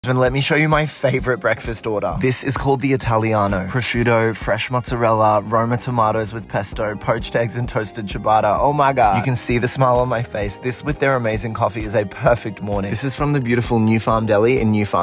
And let me show you my favorite breakfast order. This is called the Italiano. Prosciutto, fresh mozzarella, Roma tomatoes with pesto, poached eggs and toasted ciabatta. Oh my god. You can see the smile on my face. This with their amazing coffee is a perfect morning. This is from the beautiful Nee Farm Deli in Nee Farm.